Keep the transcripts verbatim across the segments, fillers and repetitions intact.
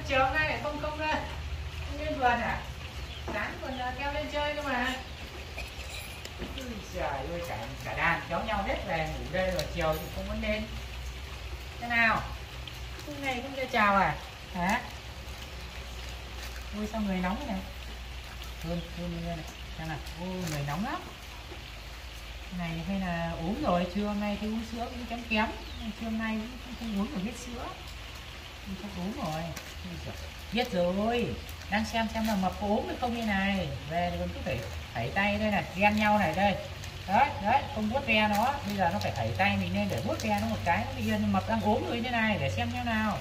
chiều hôm nay lại không không lên không lên vườn à? Sáng còn kêu lên chơi cơ mà. Ui trời ơi, cả cả đàn kéo nhau hết về ngủ đây rồi, chiều thì không muốn lên. Thế nào? Hôm nay không cho chào à? Hả? Ui sao người nóng thế này? Hơn hơn này, xem nào. Ôi người nóng lắm. Này hay là uống rồi, trưa hôm nay thấy uống sữa cũng kém kém. Trưa hôm nay cũng không uống được hết sữa. Chắc uống rồi. Biết rồi. Đang xem xem là mập có ốm hay không như này. Về thì còn cứ phải thảy tay đây này, ghen nhau này đây. Đấy, đấy, không vuốt ve nó. Bây giờ nó phải thảy tay mình lên để vuốt ve nó một cái. Nó bây giờ mập đang ốm rồi như này, để xem như nào.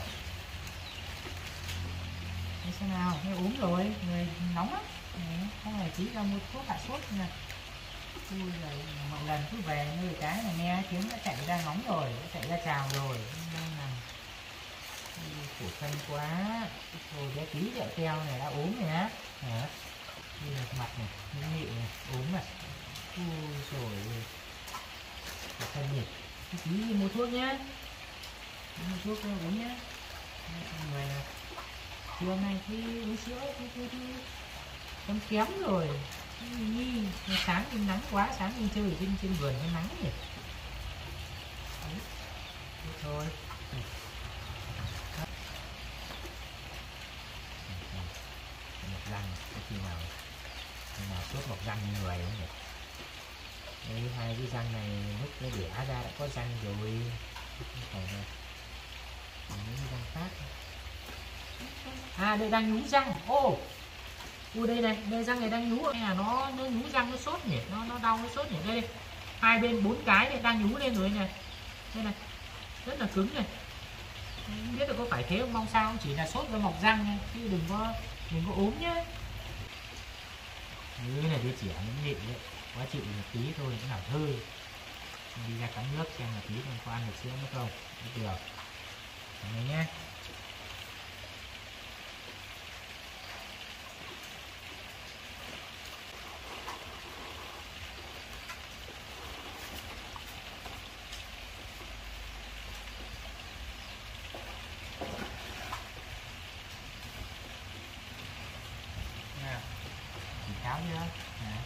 Để xem nào, nó ốm rồi, người nóng lắm. Không phải chỉ ra mua thuốc hạ sốt nè. Ui giời, mọi lần cứ về như cái này nghe tiếng đã chạy ra nóng rồi, đã chạy ra trào rồi. Nên là khổ thân quá. Thôi bé tí kẹo keo này đã ốm rồi á. Đó. Đây là mặt này, những nhị này, ốm này. Ui rồi khổ thân nhỉ. Tí đi mua thuốc nhá. Mua thuốc cho uống nhá. Người này. Trưa nay thì uống sữa thì, thì, thì kém kém rồi. Nhi, sáng thì nắng quá, sáng đi chơi ở trên trên vườn nó nắng nhỉ. Đấy. Thế thôi. Mọc răng, có khi nào khi nào sốt mọc răng như người không nhỉ? Đây, hai cái răng này lúc nó đẻ ra đã có răng rồi. Còn những cái răng khác. À đây đang nhú răng. Ô oh. Ui đây này, đây răng này đang nhú, hay là nó nó nhú răng nó sốt nhỉ, nó nó đau nó sốt nhỉ. Đây, đây. Hai bên bốn cái này đang nhú lên rồi này. Đây này. Rất là cứng này. Không biết là có phải thế không, mong sao, chỉ là sốt với mọc răng thôi, chứ đừng có đừng có ốm nhá. Như này đứa trẻ những nhịn đấy, quá chịu một tí thôi cũng nào hơi. Đi ra cắn nước xem là tí con có ăn được sữa nữa không. Được được. Cảm ơn nhé. Cháo chưa? Nè.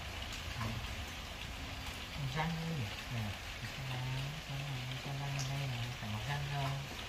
Răng nè. Nè. Răng này đây này, phải mọc răng không?